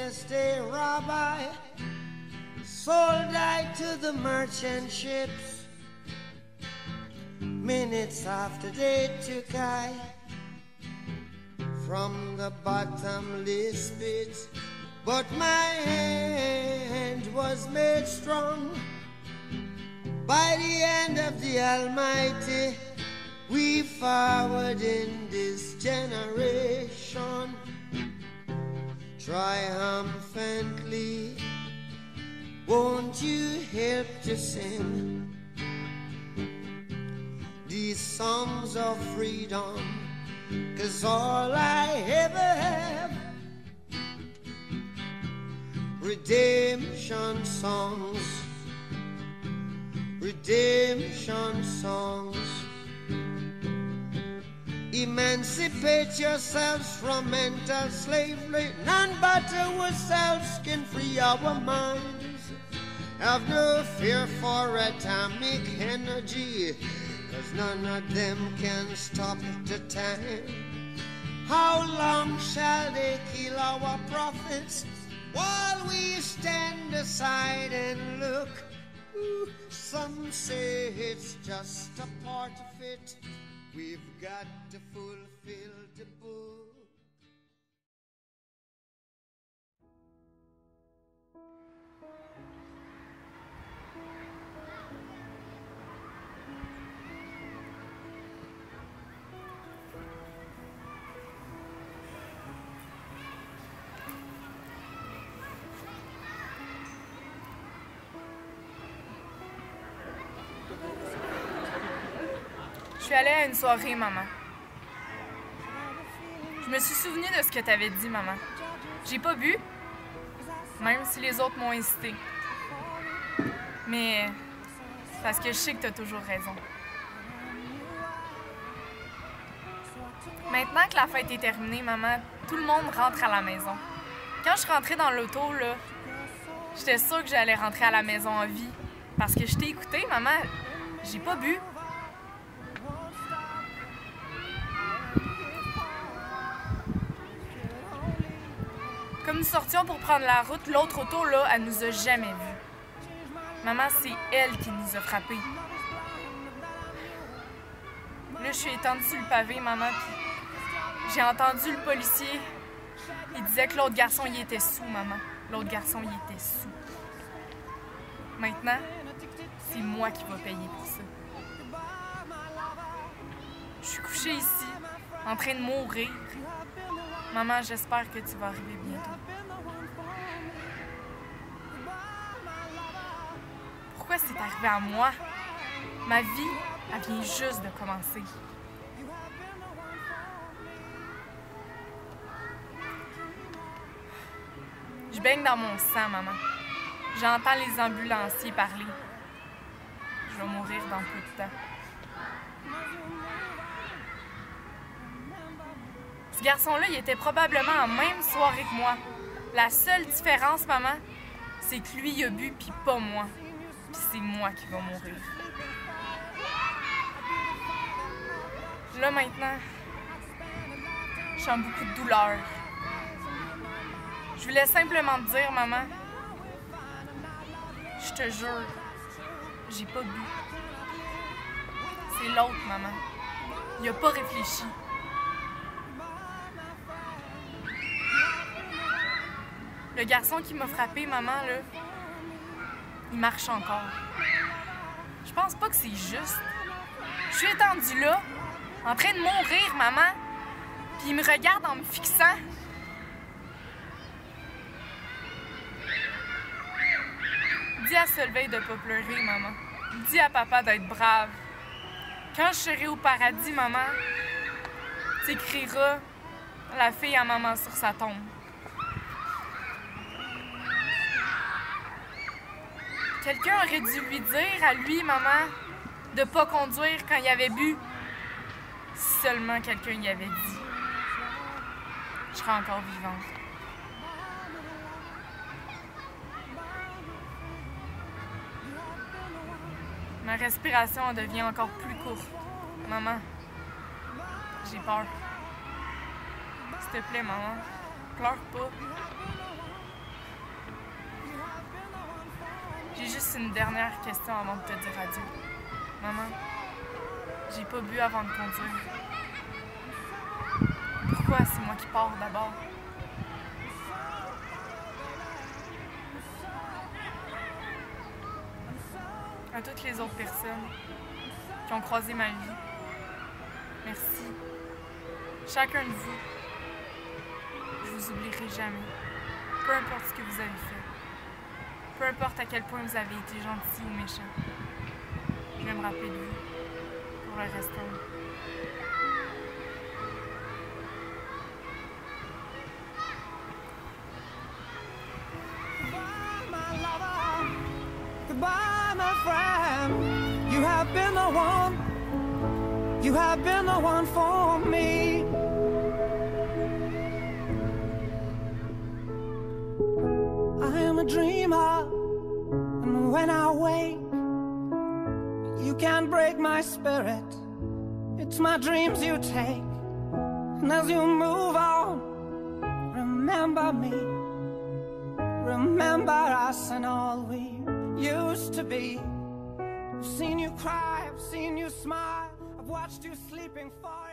just a rabbi, sold I to the merchant ships. Minutes after they took I from the bottomless pit, but my hand was made strong by the hand of the Almighty. We forward in this generation triumphantly. Won't you help to sing these songs of freedom? 'Cause all I ever have, redemption songs, redemption songs. Emancipate yourselves from mental slavery. None but ourselves can free our minds. Have no fear for atomic energy, 'cause none of them can stop the time. How long shall they kill our prophets while we stand aside and look? Ooh, some say it's just a part of it. We've got to fulfill the book. Je suis allée à une soirée, maman. Je me suis souvenue de ce que t'avais dit, maman. J'ai pas bu, même si les autres m'ont incité. Mais c'est parce que je sais que t'as toujours raison. Maintenant que la fête est terminée, maman, tout le monde rentre à la maison. Quand je suis rentrée dans l'auto, là, j'étais sûre que j'allais rentrer à la maison en vie. Parce que je t'ai écoutée, maman. J'ai pas bu. Comme nous sortions pour prendre la route, l'autre auto, là, elle nous a jamais vus. Maman, c'est elle qui nous a frappés. Là, je suis étendue sur le pavé, maman, puis j'ai entendu le policier. Il disait que l'autre garçon, il était sous, maman. L'autre garçon, il était sous. Maintenant, c'est moi qui vais payer pour ça. Je suis couchée ici, en train de mourir. Maman, j'espère que tu vas arriver bientôt. Pourquoi c'est arrivé à moi? Ma vie, elle vient juste de commencer. Je baigne dans mon sang, maman. J'entends les ambulanciers parler. Je vais mourir dans peu de temps. Ce garçon-là, il était probablement en même soirée que moi. La seule différence, maman, c'est que lui, il a bu, puis pas moi. Puis c'est moi qui vais mourir. Là, maintenant, je sens beaucoup de douleur. Je voulais simplement te dire, maman, je te jure, j'ai pas bu. C'est l'autre, maman. Il a pas réfléchi. Le garçon qui m'a frappé, maman, là, il marche encore. Je pense pas que c'est juste. Je suis étendue là, en train de mourir, maman, puis il me regarde en me fixant. Dis à Solveig de pas pleurer, maman. Dis à papa d'être brave. Quand je serai au paradis, maman, tu écriras la fille à maman sur sa tombe. Quelqu'un aurait dû lui dire à lui, maman, de pas conduire quand il avait bu. Si seulement quelqu'un y avait dit. Je serais encore vivante. Ma respiration en devient encore plus courte. Maman, j'ai peur. S'il te plaît, maman, pleure pas. J'ai juste une dernière question avant de te dire adieu. Maman, j'ai pas bu avant de conduire. Pourquoi c'est moi qui pars d'abord? À toutes les autres personnes qui ont croisé ma vie, merci. Chacun de vous, je vous oublierai jamais. Peu importe ce que vous avez fait. Peu importe à quel point vous avez été gentil ou méchant. Je vais me rappeler de vous pour le restant. Goodbye, my friend. You have been the one. You have been the one for me. I am a dreamer, and when I wake, you can't break my spirit. It's my dreams you take, and as you move on, remember me. Remember us and all we used to be. I've seen you cry, I've seen you smile, I've watched you sleeping far